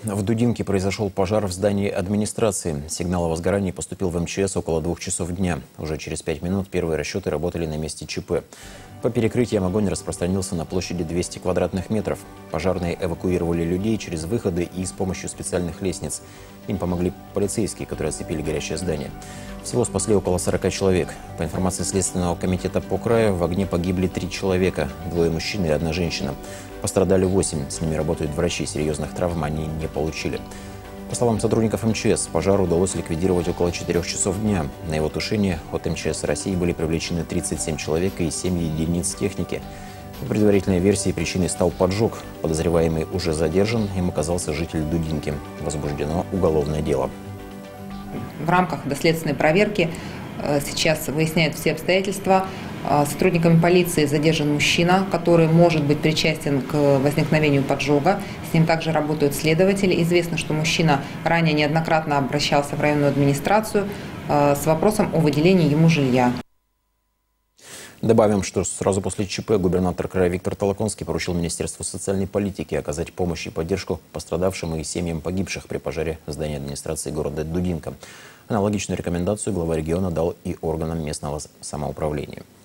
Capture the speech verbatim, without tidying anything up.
В Дудинке произошел пожар в здании администрации. Сигнал о возгорании поступил в эм че эс около двух часов дня. Уже через пять минут первые расчеты работали на месте ЧП. По перекрытиям огонь распространился на площади двести квадратных метров. Пожарные эвакуировали людей через выходы и с помощью специальных лестниц. Им помогли полицейские, которые оцепили горящее здание. Всего спасли около сорока человек. По информации Следственного комитета по краю, в огне погибли три человека. Двое мужчин и одна женщина. Пострадали восемь. С ними работают врачи. Серьезных травм они не получили. По словам сотрудников эм че эс, пожар удалось ликвидировать около четырёх часов дня. На его тушение от эм че эс России были привлечены тридцать семь человек и семь единиц техники. По предварительной версии причиной стал поджог. Подозреваемый уже задержан. Им оказался житель Дудинки. Возбуждено уголовное дело. В рамках доследственной проверки сейчас выясняют все обстоятельства. Сотрудниками полиции задержан мужчина, который может быть причастен к возникновению поджога. С ним также работают следователи. Известно, что мужчина ранее неоднократно обращался в районную администрацию с вопросом о выделении ему жилья. Добавим, что сразу после ЧП губернатор края Виктор Толоконский поручил Министерству социальной политики оказать помощь и поддержку пострадавшим и семьям погибших при пожаре здания администрации города Дудинка. Аналогичную рекомендацию глава региона дал и органам местного самоуправления.